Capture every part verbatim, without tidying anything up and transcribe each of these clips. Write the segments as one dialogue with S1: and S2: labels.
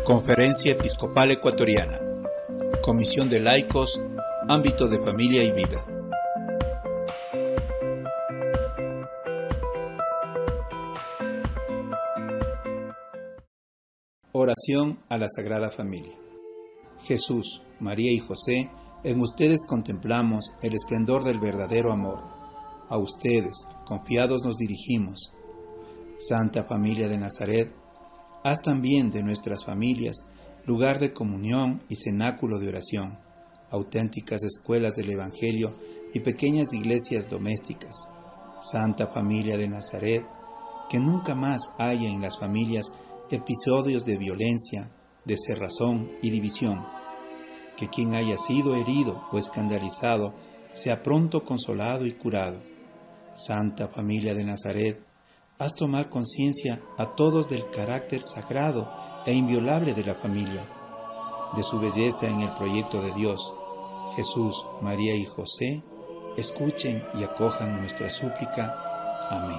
S1: Conferencia Episcopal Ecuatoriana. Comisión de Laicos, ámbito de familia y vida. Oración a la Sagrada Familia. Jesús, María y José, en ustedes contemplamos el esplendor del verdadero amor. A ustedes, confiados, nos dirigimos. Santa Familia de Nazaret, haz también de nuestras familias lugar de comunión y cenáculo de oración, auténticas escuelas del Evangelio y pequeñas iglesias domésticas. Santa Familia de Nazaret, que nunca más haya en las familias episodios de violencia, de cerrazón y división. Que quien haya sido herido o escandalizado sea pronto consolado y curado. Santa Familia de Nazaret, haz tomar conciencia a todos del carácter sagrado e inviolable de la familia, de su belleza en el proyecto de Dios. Jesús, María y José, escuchen y acojan nuestra súplica. Amén.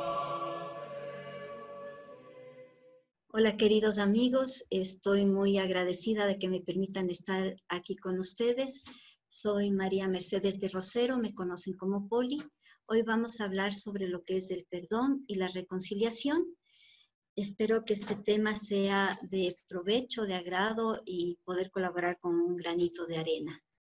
S2: Hola queridos amigos, estoy muy agradecida de que me permitan estar aquí con ustedes. Soy María Mercedes de Rosero, me conocen como Poli. Hoy vamos a hablar sobre lo que es el perdón y la reconciliación. Espero que este tema sea de provecho, de agrado y poder colaborar con un granito de arena.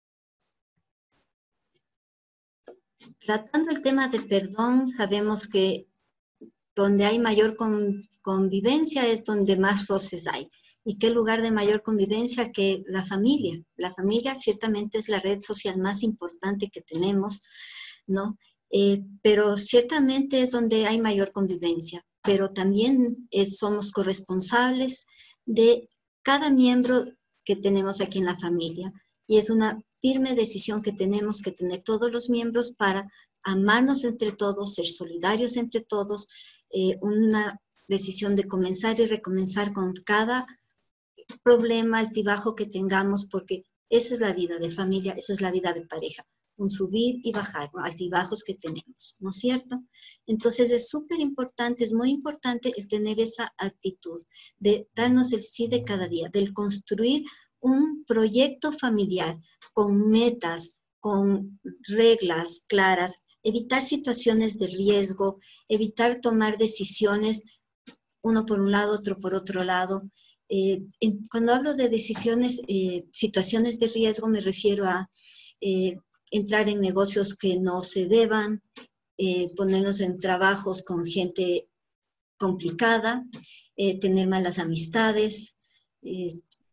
S2: Tratando el tema de perdón, sabemos que donde hay mayor con, convivencia es donde más roces hay. ¿Y qué lugar de mayor convivencia que la familia? La familia ciertamente es la red social más importante que tenemos, ¿no? Eh, pero ciertamente es donde hay mayor convivencia, pero también eh, somos corresponsables de cada miembro que tenemos aquí en la familia. Y es una firme decisión que tenemos que tener todos los miembros para amarnos entre todos, ser solidarios entre todos, eh, una decisión de comenzar y recomenzar con cada problema, altibajo que tengamos, porque esa es la vida de familia, esa es la vida de pareja. Un subir y bajar, altibajos que tenemos, ¿no es cierto? Entonces es súper importante, es muy importante el tener esa actitud de darnos el sí de cada día, del construir un proyecto familiar con metas, con reglas claras, evitar situaciones de riesgo, evitar tomar decisiones uno por un lado, otro por otro lado. Eh, en, cuando hablo de decisiones, eh, situaciones de riesgo, me refiero a eh, entrar en negocios que no se deban, eh, ponernos en trabajos con gente complicada, eh, tener malas amistades, eh,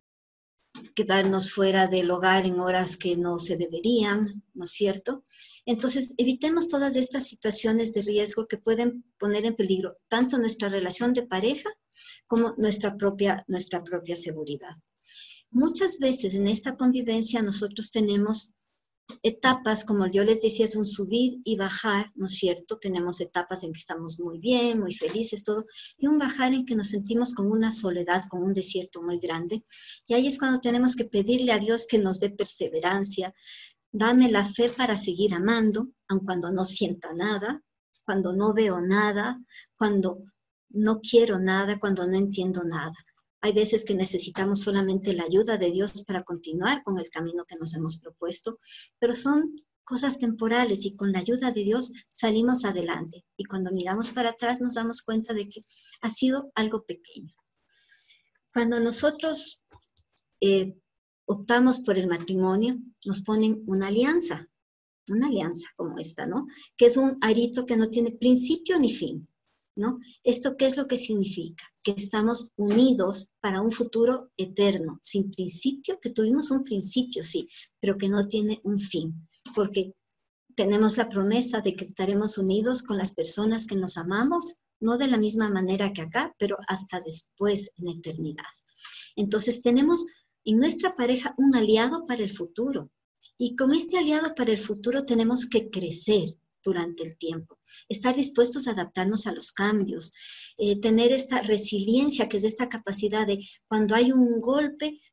S2: quedarnos fuera del hogar en horas que no se deberían, ¿no es cierto? Entonces, evitemos todas estas situaciones de riesgo que pueden poner en peligro tanto nuestra relación de pareja como nuestra propia, nuestra propia seguridad. Muchas veces en esta convivencia nosotros tenemos etapas, como yo les decía, es un subir y bajar, ¿no es cierto? Tenemos etapas en que estamos muy bien, muy felices, todo, y un bajar en que nos sentimos con una soledad, con un desierto muy grande. Y ahí es cuando tenemos que pedirle a Dios que nos dé perseverancia, dame la fe para seguir amando, aun cuando no sienta nada, cuando no veo nada, cuando no quiero nada, cuando no entiendo nada. Hay veces que necesitamos solamente la ayuda de Dios para continuar con el camino que nos hemos propuesto, pero son cosas temporales y con la ayuda de Dios salimos adelante. Y cuando miramos para atrás nos damos cuenta de que ha sido algo pequeño. Cuando nosotros eh, optamos por el matrimonio, nos ponen una alianza, una alianza como esta, ¿no? Que es un arito que no tiene principio ni fin, ¿no? ¿Esto qué es lo que significa? Que estamos unidos para un futuro eterno, sin principio, que tuvimos un principio, sí, pero que no tiene un fin, porque tenemos la promesa de que estaremos unidos con las personas que nos amamos, no de la misma manera que acá, pero hasta después en la eternidad. Entonces tenemos en nuestra pareja un aliado para el futuro, y con este aliado para el futuro tenemos que crecer durante el tiempo, estar dispuestos a adaptarnos a los cambios, eh, tener esta resiliencia, que es esta capacidad de cuando hay un golpe,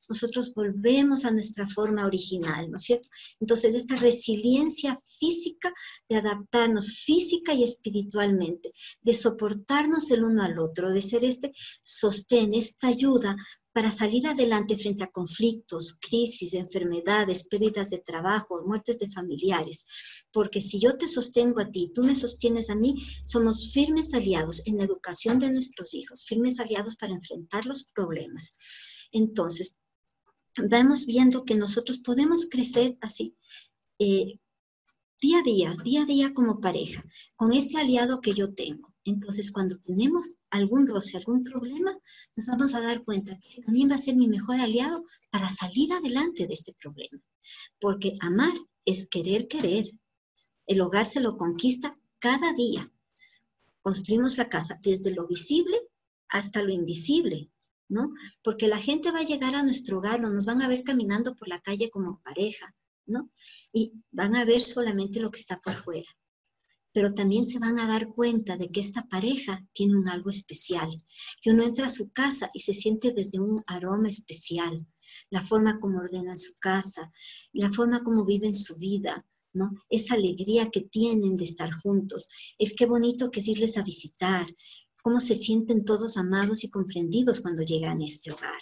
S2: nosotros volvemos a nuestra forma original, ¿no es cierto? Entonces, esta resiliencia física de adaptarnos física y espiritualmente, de soportarnos el uno al otro, de ser este sostén, esta ayuda para salir adelante frente a conflictos, crisis, enfermedades, pérdidas de trabajo, muertes de familiares. Porque si yo te sostengo a ti, tú me sostienes a mí, somos firmes aliados en la educación de nuestros hijos, firmes aliados para enfrentar los problemas. Entonces, vamos viendo que nosotros podemos crecer así, eh, día a día, día a día como pareja, con ese aliado que yo tengo. Entonces, cuando tenemos algún roce, algún problema, nos vamos a dar cuenta que también va a ser mi mejor aliado para salir adelante de este problema. Porque amar es querer querer. El hogar se lo conquista cada día. Construimos la casa desde lo visible hasta lo invisible, ¿no? Porque la gente va a llegar a nuestro hogar, no nos van a ver caminando por la calle como pareja, ¿no? Y van a ver solamente lo que está por fuera. Pero también se van a dar cuenta de que esta pareja tiene un algo especial, que uno entra a su casa y se siente desde un aroma especial, la forma como ordenan su casa, la forma como viven su vida, ¿no? Esa alegría que tienen de estar juntos, el qué bonito que es irles a visitar, cómo se sienten todos amados y comprendidos cuando llegan a este hogar.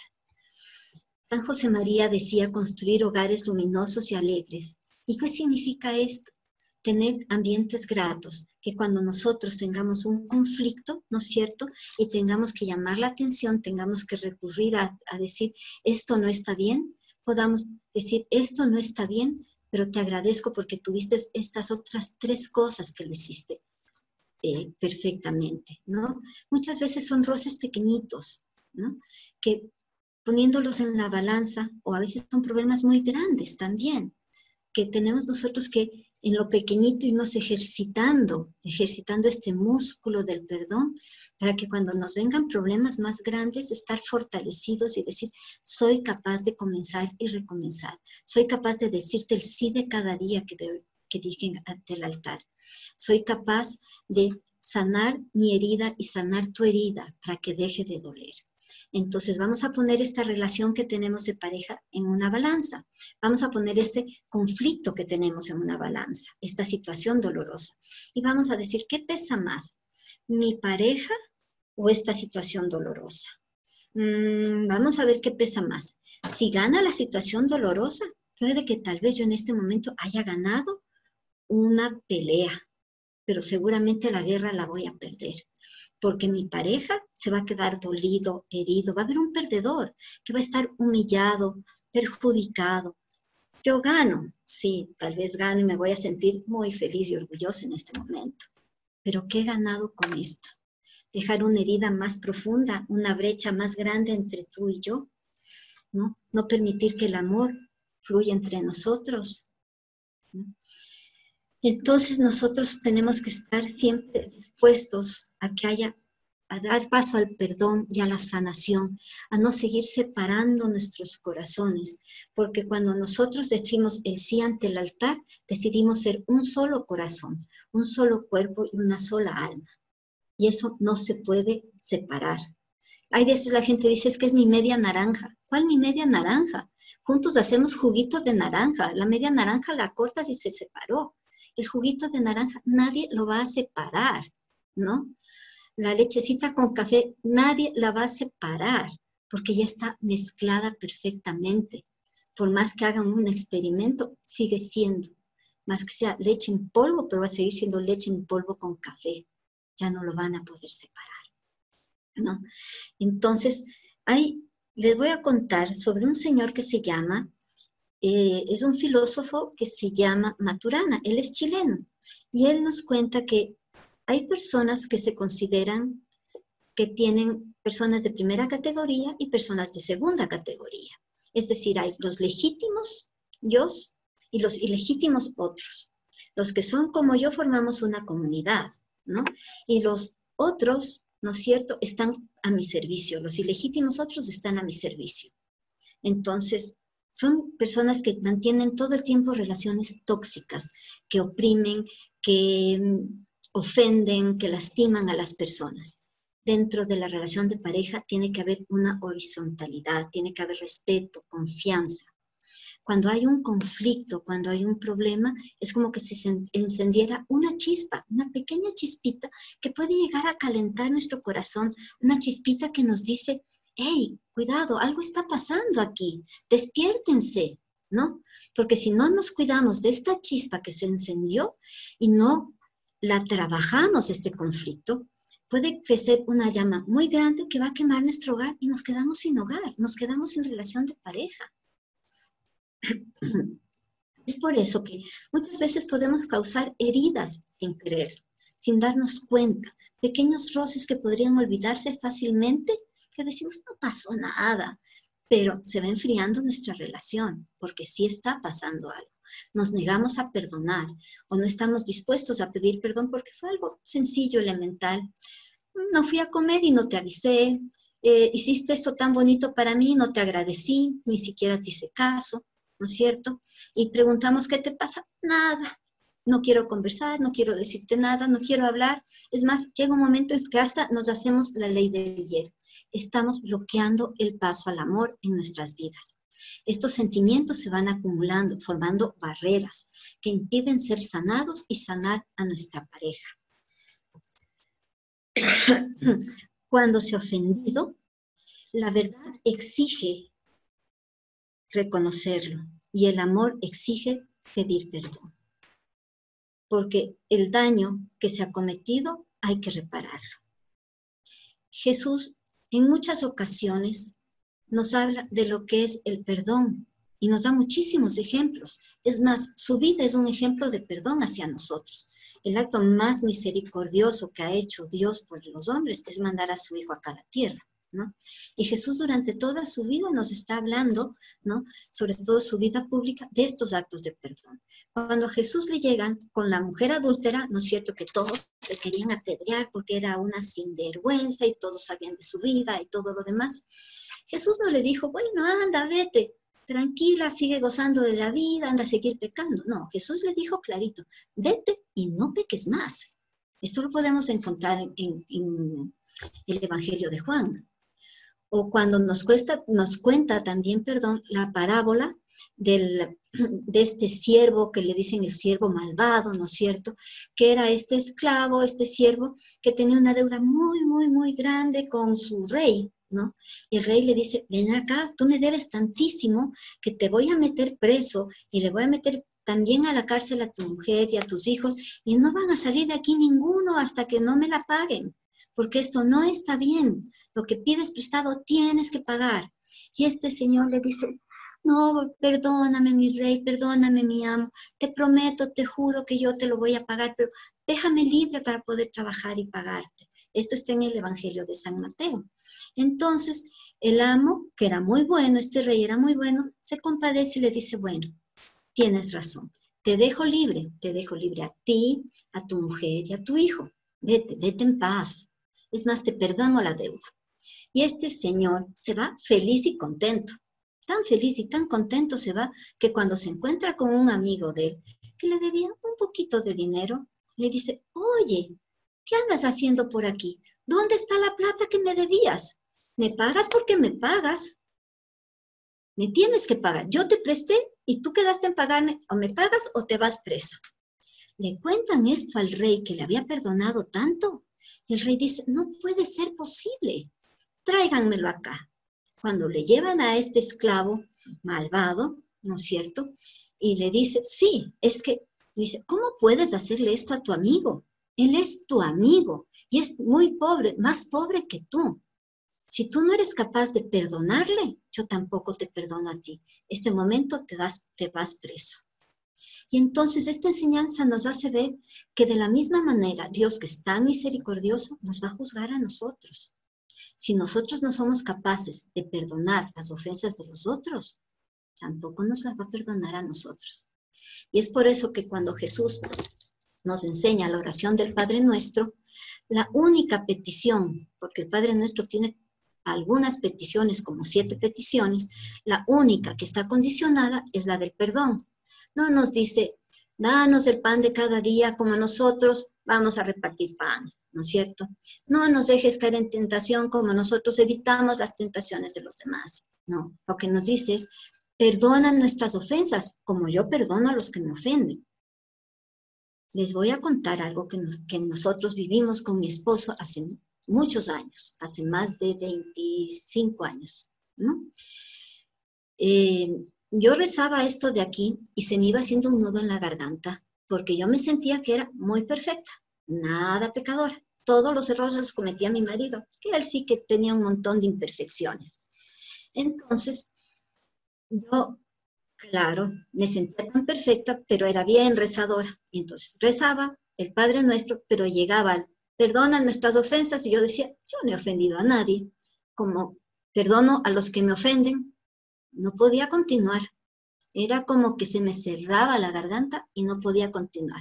S2: San José María decía construir hogares luminosos y alegres. ¿Y qué significa esto? Tener ambientes gratos, que cuando nosotros tengamos un conflicto, ¿no es cierto?, y tengamos que llamar la atención, tengamos que recurrir a, a decir, esto no está bien, podamos decir, esto no está bien, pero te agradezco porque tuviste estas otras tres cosas que lo hiciste eh, perfectamente, ¿no? Muchas veces son roces pequeñitos, ¿no?, que poniéndolos en la balanza, o a veces son problemas muy grandes también, que tenemos nosotros que en lo pequeñito irnos ejercitando, ejercitando este músculo del perdón, para que cuando nos vengan problemas más grandes, estar fortalecidos y decir, soy capaz de comenzar y recomenzar. Soy capaz de decirte el sí de cada día que, de, que dije ante el altar. Soy capaz de sanar mi herida y sanar tu herida para que deje de doler. Entonces vamos a poner esta relación que tenemos de pareja en una balanza. Vamos a poner este conflicto que tenemos en una balanza, esta situación dolorosa. Y vamos a decir, ¿qué pesa más? ¿Mi pareja o esta situación dolorosa? Mm, vamos a ver qué pesa más. Si gana la situación dolorosa, puede que tal vez yo en este momento haya ganado una pelea, pero seguramente la guerra la voy a perder. Porque mi pareja se va a quedar dolido, herido, va a haber un perdedor que va a estar humillado, perjudicado. Yo gano, sí, tal vez gano y me voy a sentir muy feliz y orgullosa en este momento. Pero ¿qué he ganado con esto? Dejar una herida más profunda, una brecha más grande entre tú y yo, ¿no? No permitir que el amor fluya entre nosotros, ¿no? Entonces nosotros tenemos que estar siempre dispuestos a que haya, a dar paso al perdón y a la sanación, a no seguir separando nuestros corazones, porque cuando nosotros decimos el sí ante el altar, decidimos ser un solo corazón, un solo cuerpo y una sola alma. Y eso no se puede separar. Hay veces la gente dice, es que es mi media naranja. ¿Cuál mi media naranja? Juntos hacemos juguito de naranja. La media naranja la cortas y se separó. El juguito de naranja nadie lo va a separar, ¿no? La lechecita con café nadie la va a separar porque ya está mezclada perfectamente. Por más que hagan un experimento, sigue siendo. Más que sea leche en polvo, pero va a seguir siendo leche en polvo con café. Ya no lo van a poder separar, ¿no? Entonces, hay, les voy a contar sobre un señor que se llama, eh, es un filósofo que se llama Maturana, él es chileno, y él nos cuenta que hay personas que se consideran que tienen personas de primera categoría y personas de segunda categoría. Es decir, hay los legítimos yo y los ilegítimos otros. Los que son como yo formamos una comunidad, ¿no? Y los otros, ¿no es cierto?, están a mi servicio. Los ilegítimos otros están a mi servicio. Entonces, son personas que mantienen todo el tiempo relaciones tóxicas, que oprimen, que ofenden, que lastiman a las personas. dentro de la relación de pareja tiene que haber una horizontalidad, tiene que haber respeto, confianza. Cuando hay un conflicto, cuando hay un problema, es como que se encendiera una chispa, una pequeña chispita que puede llegar a calentar nuestro corazón, una chispita que nos dice, hey, cuidado, algo está pasando aquí, despiértense, ¿no? Porque si no nos cuidamos de esta chispa que se encendió y no la trabajamos este conflicto, puede crecer una llama muy grande que va a quemar nuestro hogar y nos quedamos sin hogar, nos quedamos sin relación de pareja. Es por eso que muchas veces podemos causar heridas sin querer, sin darnos cuenta, pequeños roces que podrían olvidarse fácilmente, que decimos no pasó nada, pero se va enfriando nuestra relación, porque sí está pasando algo. Nos negamos a perdonar o no estamos dispuestos a pedir perdón porque fue algo sencillo, elemental. No fui a comer y no te avisé, eh, hiciste esto tan bonito para mí, no te agradecí, ni siquiera te hice caso, ¿no es cierto? Y preguntamos, ¿qué te pasa? Nada, no quiero conversar, no quiero decirte nada, no quiero hablar. Es más, llega un momento en que hasta nos hacemos la ley del hielo. Estamos bloqueando el paso al amor en nuestras vidas. Estos sentimientos se van acumulando, formando barreras que impiden ser sanados y sanar a nuestra pareja. Cuando se ha ofendido, la verdad exige reconocerlo y el amor exige pedir perdón. Porque el daño que se ha cometido hay que repararlo. Jesús en muchas ocasiones nos habla de lo que es el perdón y nos da muchísimos ejemplos. Es más, su vida es un ejemplo de perdón hacia nosotros. El acto más misericordioso que ha hecho Dios por los hombres es mandar a su Hijo acá a la tierra, ¿no? Y Jesús durante toda su vida nos está hablando, ¿no? Sobre todo su vida pública, de estos actos de perdón. Cuando a Jesús le llegan con la mujer adúltera, ¿no es cierto que todos le querían apedrear porque era una sinvergüenza y todos sabían de su vida y todo lo demás? Jesús no le dijo, bueno, anda, vete, tranquila, sigue gozando de la vida, anda a seguir pecando. No, Jesús le dijo clarito, vete y no peques más. Esto lo podemos encontrar en, en, en el Evangelio de Juan. O cuando nos, cuesta, nos cuenta también, perdón, la parábola del, de este siervo que le dicen el siervo malvado, ¿no es cierto? Que era este esclavo, este siervo que tenía una deuda muy, muy, muy grande con su rey, ¿no? Y el rey le dice, ven acá, tú me debes tantísimo que te voy a meter preso y le voy a meter también a la cárcel a tu mujer y a tus hijos y no van a salir de aquí ninguno hasta que no me la paguen. Porque esto no está bien. Lo que pides prestado tienes que pagar. Y este señor le dice, no, perdóname mi rey, perdóname mi amo, te prometo, te juro que yo te lo voy a pagar, pero déjame libre para poder trabajar y pagarte. Esto está en el Evangelio de San Mateo. Entonces, el amo, que era muy bueno, este rey era muy bueno, se compadece y le dice, bueno, tienes razón, te dejo libre, te dejo libre a ti, a tu mujer y a tu hijo. Vete, vete en paz. Es más, te perdono la deuda. Y este señor se va feliz y contento. Tan feliz y tan contento se va que cuando se encuentra con un amigo de él que le debía un poquito de dinero, le dice, oye, ¿qué andas haciendo por aquí? ¿Dónde está la plata que me debías? ¿Me pagas porque me pagas? Me tienes que pagar. Yo te presté y tú quedaste en pagarme. O me pagas o te vas preso. Le cuentan esto al rey que le había perdonado tanto. Y el rey dice, no puede ser posible, tráiganmelo acá. Cuando le llevan a este esclavo malvado, ¿no es cierto? Y le dice, sí, es que, dice, ¿cómo puedes hacerle esto a tu amigo? Él es tu amigo y es muy pobre, más pobre que tú. Si tú no eres capaz de perdonarle, yo tampoco te perdono a ti. Este momento te, das, te vas preso. Y entonces esta enseñanza nos hace ver que de la misma manera Dios, que es tan misericordioso, nos va a juzgar a nosotros. Si nosotros no somos capaces de perdonar las ofensas de los otros, tampoco nos las va a perdonar a nosotros. Y es por eso que cuando Jesús nos enseña la oración del Padre Nuestro, la única petición, porque el Padre Nuestro tiene algunas peticiones, como siete peticiones, la única que está condicionada es la del perdón. No nos dice, danos el pan de cada día como nosotros vamos a repartir pan. ¿no es cierto? No nos dejes caer en tentación como nosotros evitamos las tentaciones de los demás. No, lo que nos dice es, perdona nuestras ofensas como yo perdono a los que me ofenden. Les voy a contar algo que, nos, que nosotros vivimos con mi esposo hace muchos años, hace más de veinticinco años, ¿no? Eh, yo rezaba esto de aquí y se me iba haciendo un nudo en la garganta porque yo me sentía que era muy perfecta, nada pecadora. Todos los errores los cometía mi marido, que él sí que tenía un montón de imperfecciones. Entonces, yo, claro, me sentía tan perfecta, pero era bien rezadora. Y entonces rezaba el Padre Nuestro, pero llegaba al perdona nuestras ofensas y yo decía, yo no he ofendido a nadie. Como perdono a los que me ofenden, no podía continuar. Era como que se me cerraba la garganta y no podía continuar.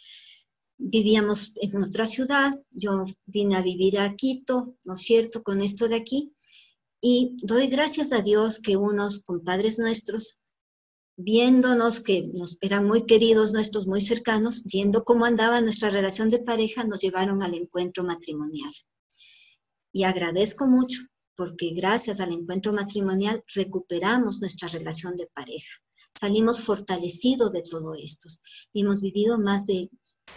S2: Vivíamos en otra ciudad, yo vine a vivir a Quito, ¿no es cierto?, con esto de aquí, y doy gracias a Dios que unos compadres nuestros, viéndonos que nos eran muy queridos nuestros, muy cercanos, viendo cómo andaba nuestra relación de pareja, nos llevaron al encuentro matrimonial. Y agradezco mucho, porque gracias al encuentro matrimonial recuperamos nuestra relación de pareja. Salimos fortalecidos de todo esto. Y hemos vivido más de,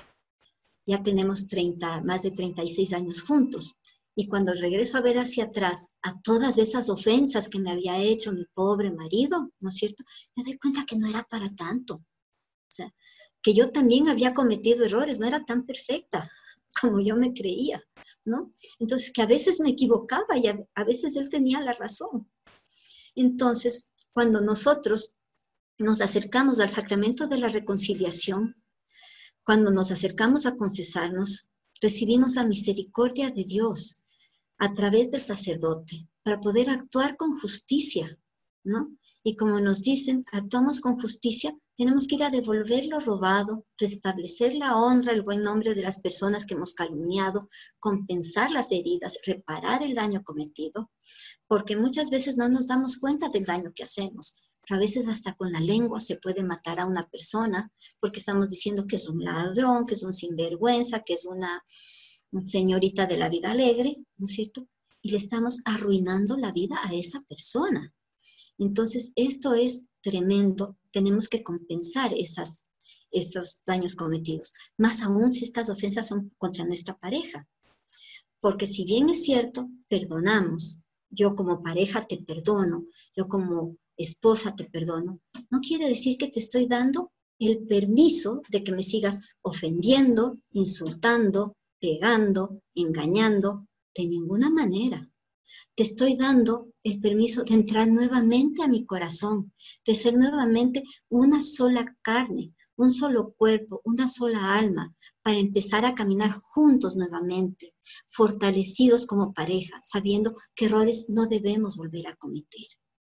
S2: ya tenemos treinta, más de treinta y seis años juntos. Y cuando regreso a ver hacia atrás a todas esas ofensas que me había hecho mi pobre marido, ¿no es cierto?, me doy cuenta que no era para tanto. O sea, que yo también había cometido errores, no era tan perfecta como yo me creía, ¿no? Entonces, que a veces me equivocaba y a, a veces él tenía la razón. Entonces, cuando nosotros nos acercamos al sacramento de la reconciliación, cuando nos acercamos a confesarnos, recibimos la misericordia de Dios a través del sacerdote para poder actuar con justicia, ¿no? Y como nos dicen, actuamos con justicia, tenemos que ir a devolver lo robado, restablecer la honra, el buen nombre de las personas que hemos calumniado, compensar las heridas, reparar el daño cometido, porque muchas veces no nos damos cuenta del daño que hacemos. A veces hasta con la lengua se puede matar a una persona porque estamos diciendo que es un ladrón, que es un sinvergüenza, que es una señorita de la vida alegre, ¿no es cierto? Y le estamos arruinando la vida a esa persona. Entonces, esto es tremendo. Tenemos que compensar esas, esos daños cometidos. Más aún si estas ofensas son contra nuestra pareja. Porque si bien es cierto, perdonamos. Yo como pareja te perdono. Yo como esposa te perdono. No quiere decir que te estoy dando el permiso de que me sigas ofendiendo, insultando, pegando, engañando, de ninguna manera. Te estoy dando el permiso de entrar nuevamente a mi corazón, de ser nuevamente una sola carne, un solo cuerpo, una sola alma, para empezar a caminar juntos nuevamente, fortalecidos como pareja, sabiendo que errores no debemos volver a cometer.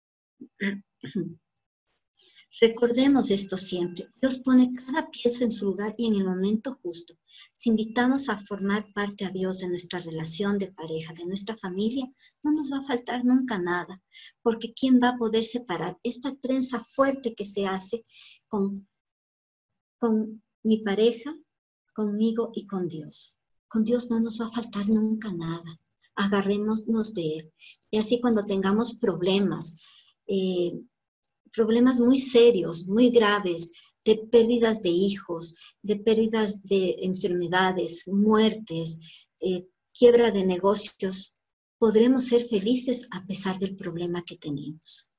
S2: Recordemos esto siempre. Dios pone cada pieza en su lugar y en el momento justo. Si invitamos a formar parte a Dios de nuestra relación de pareja, de nuestra familia, no nos va a faltar nunca nada. Porque ¿quién va a poder separar esta trenza fuerte que se hace con, con mi pareja, conmigo y con Dios? Con Dios no nos va a faltar nunca nada. Agarrémonos de Él. Y así cuando tengamos problemas, eh, problemas muy serios, muy graves, de pérdidas de hijos, de pérdidas de enfermedades, muertes, eh, quiebra de negocios, podremos ser felices a pesar del problema que tenemos.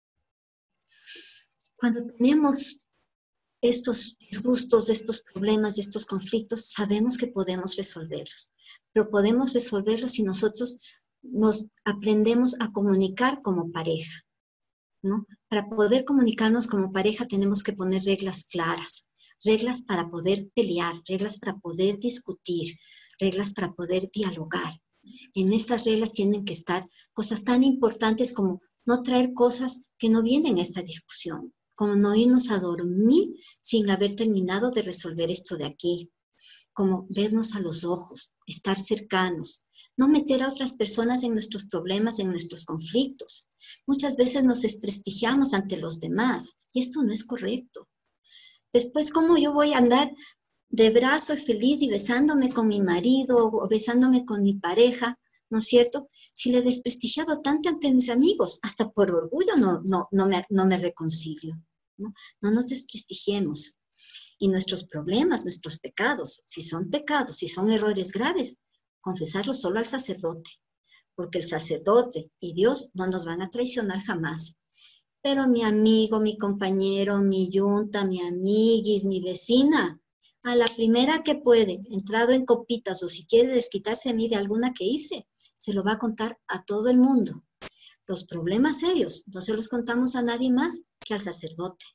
S2: Cuando tenemos estos disgustos, estos problemas, estos conflictos, sabemos que podemos resolverlos, pero podemos resolverlos si nosotros nos aprendemos a comunicar como pareja, ¿no? Para poder comunicarnos como pareja tenemos que poner reglas claras, reglas para poder pelear, reglas para poder discutir, reglas para poder dialogar. En estas reglas tienen que estar cosas tan importantes como no traer cosas que no vienen a esta discusión, como no irnos a dormir sin haber terminado de resolver esto de aquí, como vernos a los ojos, estar cercanos, no meter a otras personas en nuestros problemas, en nuestros conflictos. Muchas veces nos desprestigiamos ante los demás y esto no es correcto. Después, ¿cómo yo voy a andar de brazo feliz y besándome con mi marido o besándome con mi pareja, ¿no es cierto? Si le he desprestigiado tanto ante mis amigos, hasta por orgullo no, no, no, me, no me reconcilio, ¿no? No nos desprestigiemos. Y nuestros problemas, nuestros pecados, si son pecados, si son errores graves, confesarlos solo al sacerdote, porque el sacerdote y Dios no nos van a traicionar jamás. Pero mi amigo, mi compañero, mi yunta, mi amiguis, mi vecina, a la primera que puede, entrado en copitas o si quiere desquitarse a mí de alguna que hice, se lo va a contar a todo el mundo. Los problemas serios no se los contamos a nadie más que al sacerdote.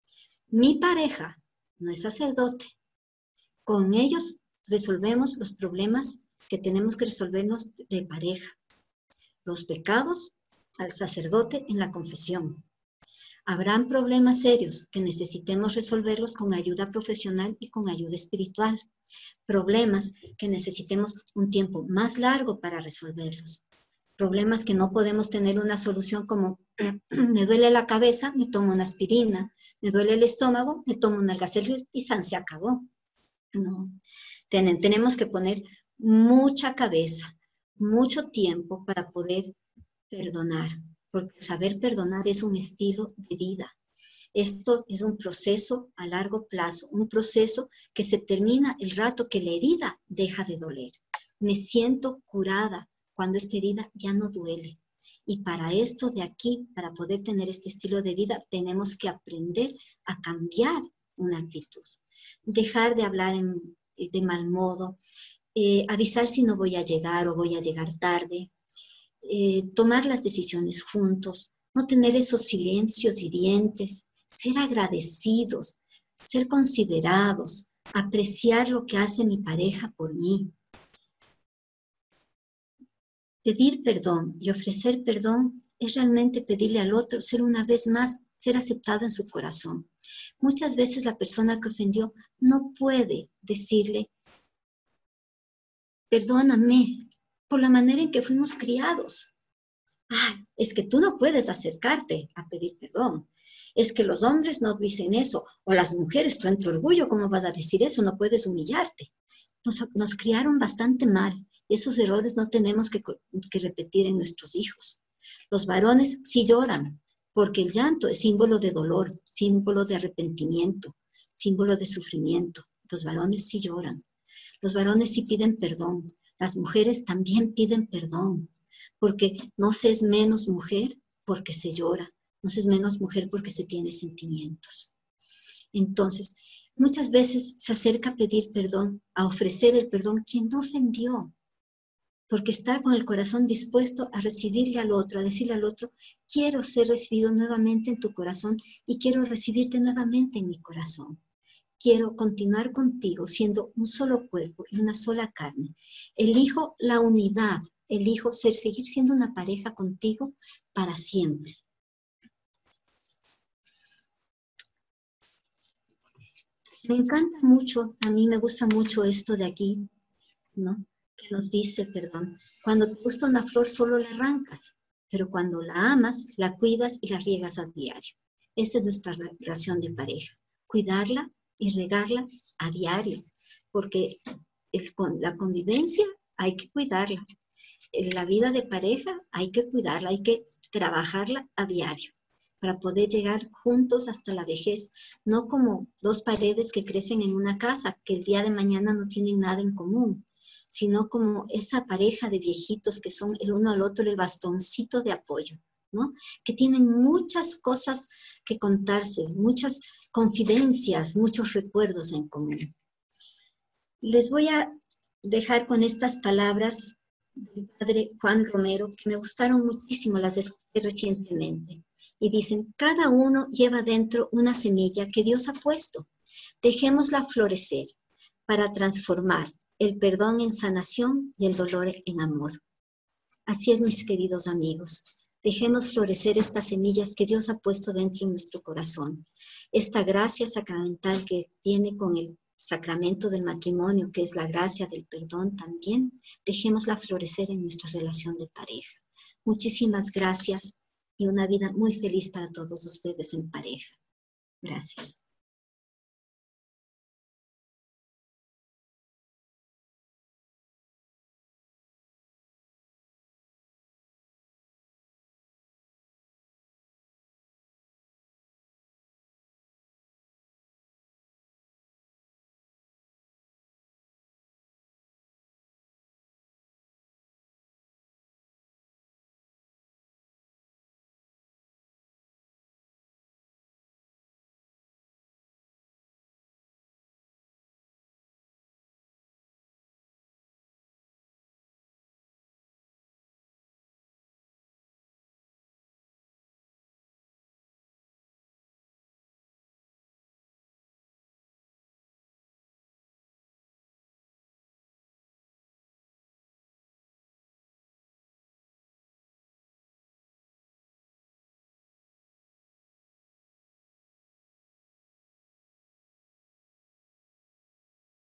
S2: Mi pareja no es sacerdote. Con ellos resolvemos los problemas que tenemos que resolvernos de pareja. Los pecados al sacerdote en la confesión. Habrán problemas serios que necesitemos resolverlos con ayuda profesional y con ayuda espiritual. Problemas que necesitemos un tiempo más largo para resolverlos. Problemas que no podemos tener una solución como me duele la cabeza, me tomo una aspirina, me duele el estómago, me tomo un Alka-Seltzer y san se acabó. No, Ten, tenemos que poner mucha cabeza, mucho tiempo para poder perdonar, porque saber perdonar es un estilo de vida. Esto es un proceso a largo plazo, un proceso que se termina el rato que la herida deja de doler. Me siento curada cuando esta herida ya no duele. Y para esto de aquí, para poder tener este estilo de vida, tenemos que aprender a cambiar una actitud. Dejar de hablar en, de mal modo, eh, avisar si no voy a llegar o voy a llegar tarde, eh, tomar las decisiones juntos, no tener esos silencios hirientes, ser agradecidos, ser considerados, apreciar lo que hace mi pareja por mí. Pedir perdón y ofrecer perdón es realmente pedirle al otro ser una vez más, ser aceptado en su corazón. Muchas veces la persona que ofendió no puede decirle, perdóname por la manera en que fuimos criados. Ah, es que tú no puedes acercarte a pedir perdón. Es que los hombres no dicen eso, o las mujeres, tú en tu orgullo, ¿cómo vas a decir eso? No puedes humillarte. Nos, nos criaron bastante mal. Esos errores no tenemos que, que repetir en nuestros hijos. Los varones sí lloran, porque el llanto es símbolo de dolor, símbolo de arrepentimiento, símbolo de sufrimiento. Los varones sí lloran. Los varones sí piden perdón. Las mujeres también piden perdón, porque no se es menos mujer porque se llora. No se es menos mujer porque se tiene sentimientos. Entonces, muchas veces se acerca a pedir perdón, a ofrecer el perdón quien no ofendió, porque está con el corazón dispuesto a recibirle al otro, a decirle al otro, quiero ser recibido nuevamente en tu corazón y quiero recibirte nuevamente en mi corazón. Quiero continuar contigo siendo un solo cuerpo y una sola carne. Elijo la unidad, elijo ser, seguir siendo una pareja contigo para siempre. Me encanta mucho, a mí me gusta mucho esto de aquí, ¿no? Que nos dice, perdón, cuando te gusta una flor solo la arrancas, pero cuando la amas, la cuidas y la riegas a diario. Esa es nuestra relación de pareja, cuidarla y regarla a diario, porque el, la convivencia hay que cuidarla, la vida de pareja hay que cuidarla, hay que trabajarla a diario, para poder llegar juntos hasta la vejez, no como dos paredes que crecen en una casa, que el día de mañana no tienen nada en común, sino como esa pareja de viejitos que son el uno al otro el bastoncito de apoyo, ¿no? Que tienen muchas cosas que contarse, muchas confidencias, muchos recuerdos en común. Les voy a dejar con estas palabras del padre Juan Romero, que me gustaron muchísimo, las escuché recientemente. Y dicen, cada uno lleva dentro una semilla que Dios ha puesto. Dejémosla florecer para transformar el perdón en sanación y el dolor en amor. Así es, mis queridos amigos. Dejemos florecer estas semillas que Dios ha puesto dentro de nuestro corazón. Esta gracia sacramental que tiene con el sacramento del matrimonio, que es la gracia del perdón también, dejémosla florecer en nuestra relación de pareja. Muchísimas gracias y una vida muy feliz para todos ustedes en pareja. Gracias.